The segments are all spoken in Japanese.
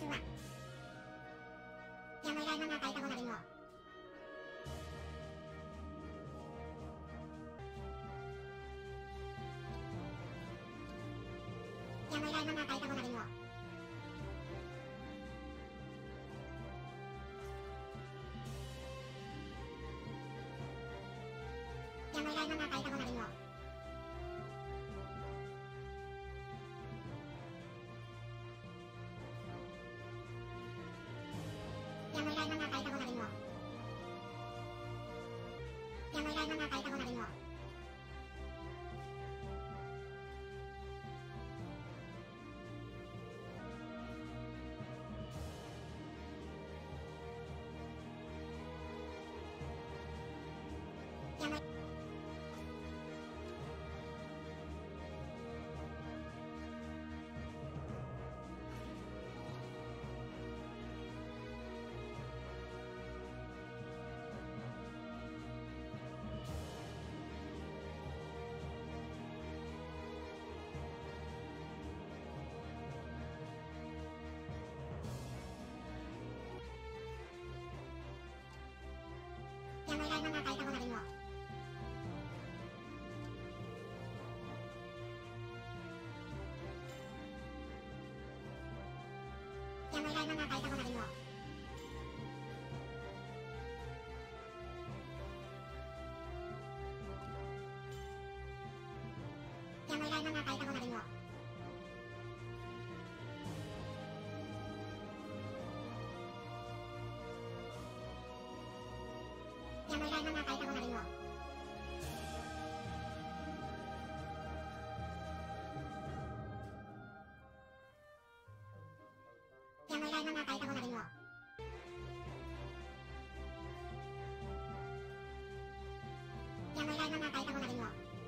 はやむいらいの中いたごなりのやむいらいの中いたごなりのやむいらいの中いたごなりのやむいらいの中いたごなりのやむいらいの中いたごなりのやむやむいらいの中いたごなりのやむいらいの中いたごなりのやむいらいの中いたごなりのやむいらいの中いたごなりのやむいらいの中いたごなりのやむいらいの中いたごなりの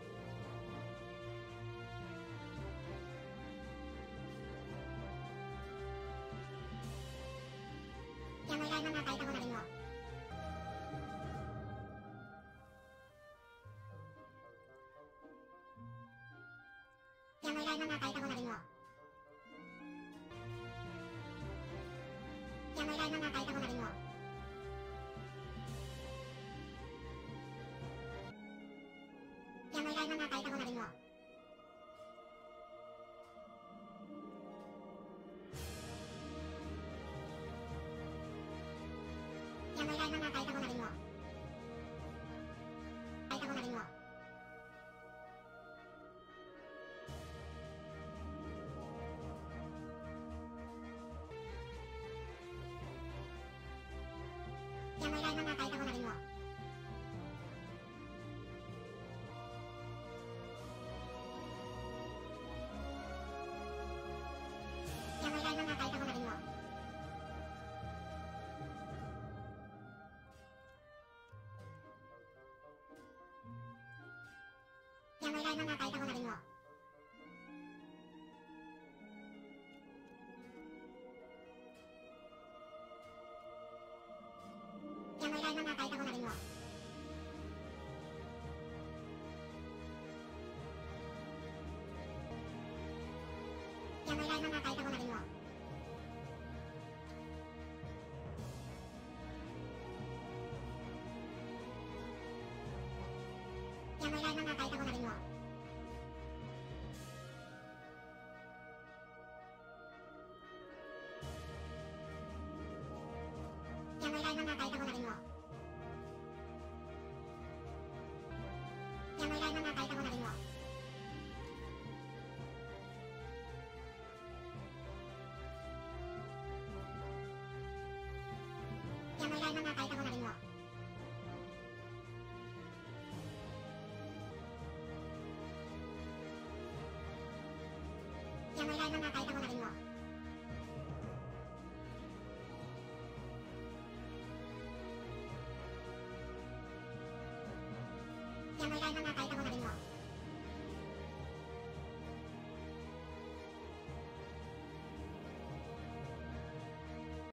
やむいらいの中いたごなりのやむいらいの中いたごなりのやむいらいの中いたごなりのやむいらいの中いたごなりのやむいらいの中いたごなりのいたごなりのやむいらいの中いたごなりのやむいらいの中いたごなりのやむいらいの中いたごなりのやむいらいの中いたごなりのやむいらいの中いたごなりのやむいらいの中いたごなりのやむいらいの中いたごなりのやむいらいの中いたごなりのやむいらいの中いたごなりのやむいらいの中いたごなりのやむいらいの中いたごなりの